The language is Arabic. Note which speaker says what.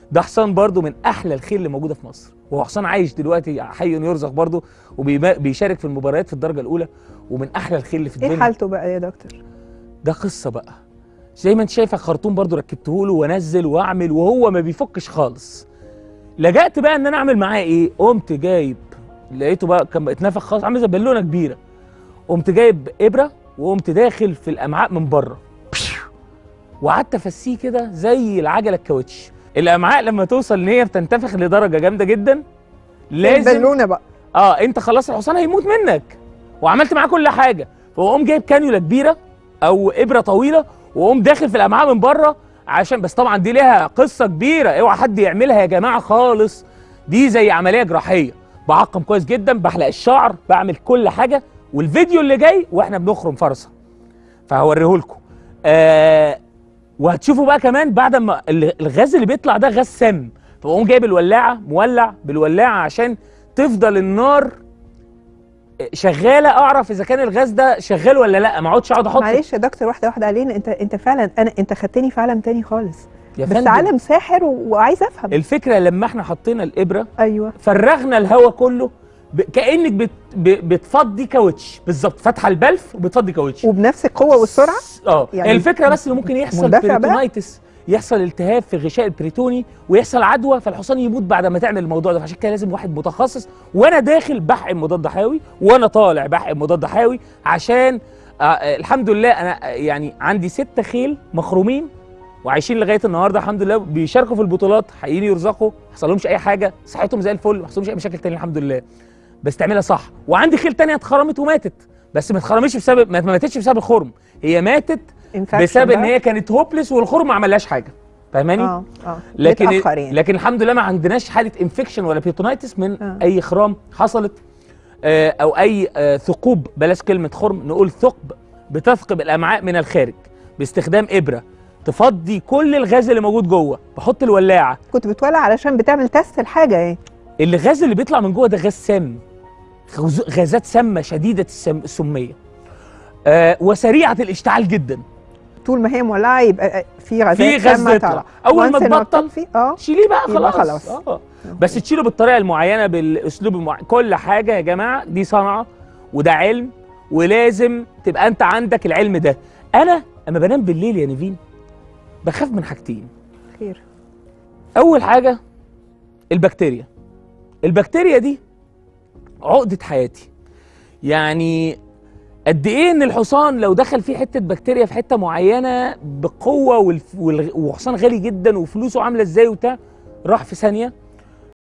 Speaker 1: ده حصان برضو من احلى الخيل اللي موجوده في مصر، وهو حصان عايش دلوقتي حي يرزق برضو، وبيشارك في المباريات في الدرجه الاولى، ومن احلى الخيل اللي في الدنيا.
Speaker 2: ايه حالته بقى يا دكتور؟
Speaker 1: ده قصه بقى، زي ما انت شايفه خرطوم برضو ركبته له وانزل واعمل، وهو ما بيفكش خالص. لجأت بقى ان انا اعمل معاه ايه؟ قمت جايب، لقيته بقى كان اتنفخ خالص، عامل زي بالونه كبيره. قمت جايب ابره وقمت داخل في الامعاء من بره، وقعدت افسيه كده زي العجله الكاوتش. الامعاء لما توصل ان هي بتنتفخ لدرجه جامده جدا لازم
Speaker 2: بالونه بقى،
Speaker 1: انت خلاص الحصان هيموت منك، وعملت معاه كل حاجه. فقوم جايب كانيولا كبيره او ابره طويله، وقوم داخل في الامعاء من بره، عشان بس طبعا دي ليها قصه كبيره، اوعى حد يعملها يا جماعه خالص. دي زي عمليه جراحيه، بعقم كويس جدا، بحلق الشعر، بعمل كل حاجه، والفيديو اللي جاي واحنا بنخرم فرصه فهوريه لكم. وهتشوفوا بقى كمان بعد ما الغاز اللي بيطلع ده غاز سام، فبقوم جايب الولاعه مولع بالولاعه عشان تفضل النار شغاله، اعرف اذا كان الغاز ده شغال ولا لا، ما اقعدش اقعد احط.
Speaker 2: معلش يا دكتور، واحده واحده علينا. انت فعلا انت خدتني في عالم تاني خالص،
Speaker 1: يا
Speaker 2: بس
Speaker 1: فندم
Speaker 2: عالم ساحر وعايز افهم.
Speaker 1: الفكره لما احنا حطينا الابره،
Speaker 2: ايوه،
Speaker 1: فرغنا الهواء كله، كانك بتفضي كاوتش بالظبط، فاتحه البلف وبتفضي كاوتش،
Speaker 2: وبنفس القوه والسرعه.
Speaker 1: يعني الفكره بس اللي ممكن يحصل بريتونايتس، يحصل التهاب في الغشاء البريتوني ويحصل عدوى، فالحصان يموت بعد ما تعمل الموضوع ده. فعشان كده لازم واحد متخصص، وانا داخل بحقن مضاد حيوي وانا طالع بحقن مضاد حيوي، عشان الحمد لله انا يعني عندي 6 خيل مخرومين وعايشين لغايه النهارده الحمد لله، بيشاركوا في البطولات، حقيقيين يرزقوا، ما حصلهمش اي حاجه، صحتهم زي الفل، ما حصلهمش اي مشاكل تاني الحمد لله، بس تعملها صح. وعندي خيل تانية اتخرمت وماتت، بس ما اتخرمتش بسبب، ما ماتتش بسبب الخرم، هي ماتت بسبب ان هي كانت هوبلس والخرم ما عملهاش حاجه، فاهماني؟ لكن الحمد لله ما عندناش حاله انفكشن ولا بيرتونايتس من اي خرام حصلت، او اي ثقوب، بلاش كلمه خرم، نقول ثقب، بتثقب الامعاء من الخارج باستخدام ابره تفضي كل الغاز اللي موجود جوه. بحط الولاعه.
Speaker 2: كنت بتولع علشان بتعمل تست الحاجه ايه؟
Speaker 1: الغاز اللي بيطلع من جوه ده غاز سام، غازات سامه شديده السميه، وسريعه الاشتعال جدا.
Speaker 2: طول ما هي مولعه يبقى في غازات
Speaker 1: سامه يطلع. اول ما تبطل شيليه بقى خلاص. بس تشيله بالطريقه المعينه، بالاسلوب المعين، كل حاجه يا جماعه دي صنعه وده علم، ولازم تبقى انت عندك العلم ده. انا اما بنام بالليل يا نيفين بخاف من حاجتين.
Speaker 2: خير.
Speaker 1: اول حاجه البكتيريا. البكتيريا دي عقده حياتي، يعني قد ايه ان الحصان لو دخل فيه حته بكتيريا في حته معينه بقوه، وحصان غالي جدا وفلوسه عامله ازاي وبتاع، راح في ثانيه.